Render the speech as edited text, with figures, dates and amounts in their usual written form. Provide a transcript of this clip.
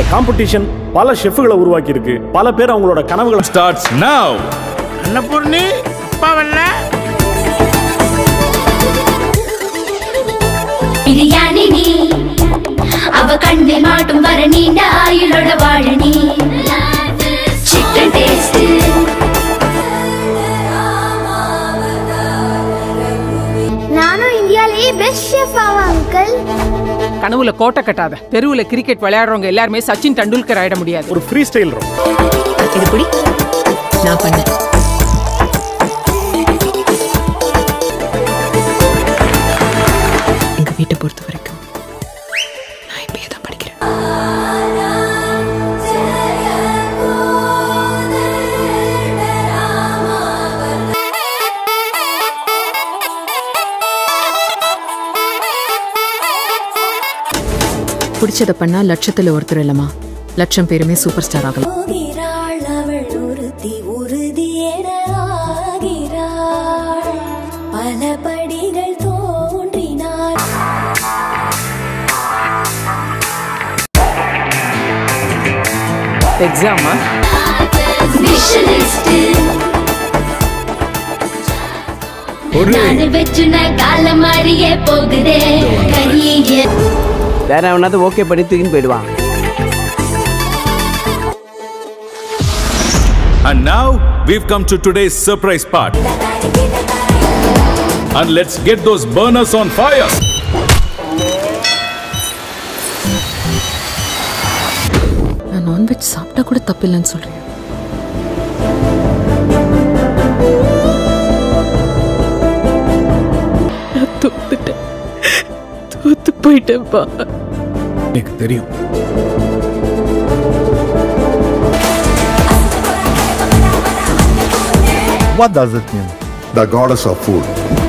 Competition பல ஷெஃப்களை உருவாக்கி இருக்கு. பல பேர் அவங்களோட கனவுகளை ஸ்டார்ட்ஸ் நவ. அன்னபூர்ணி அப்பா வரல. பிரியாணி நீ அவ கண்ணில் மாட்டும் வர நீண்ட ஆயுளோட வாழணி. சிக்கன் டேஸ்ட் நானும் இந்தியாலேயே பெஸ்ட் ஷெஃப் ஆவா அங்கிள். கனவுல கோட்டை கட்டாத. தெருவுல கிரிக்கெட் விளையாடுறவங்க எல்லாருமே சச்சின் டெண்டுல்கர் ஆயிட முடியாது. ஒரு ஃப்ரீ ஸ்டைல் இது புடி நான் பண்ணேன். எங்க வீட்டை பொறுத்த வரைக்கும் நான் இப்பயே தான் படிக்கிறேன். பிடிச்சத பண்ணா லட்சத்துல ஒருத்தர் இல்லமா, லட்சம் பேருமே சூப்பர் ஸ்டார் ஆகலாம். பல படிகள் தோன்றினார். எக்ஸாமா வேற அவனாவது ஓகே பண்ணி தூக்கின்னு போயிடுவான். And now we've come to today's surprise part. And let's get those burners on fire. நான் நான்வெஜ் சாப்பிட்டா கூட தப்பில்லைன்னு சொல்றேன். நான் தோத்துட்டேன், தோத்து போயிட்டேன்ப்பா. எனக்கு தெரியும். What does it mean? The goddess of food.